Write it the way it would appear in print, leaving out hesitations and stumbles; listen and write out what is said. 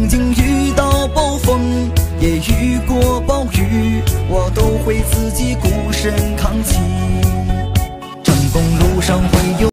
曾经遇到暴风，也遇过暴雨，我都会自己孤身扛起。成功路上会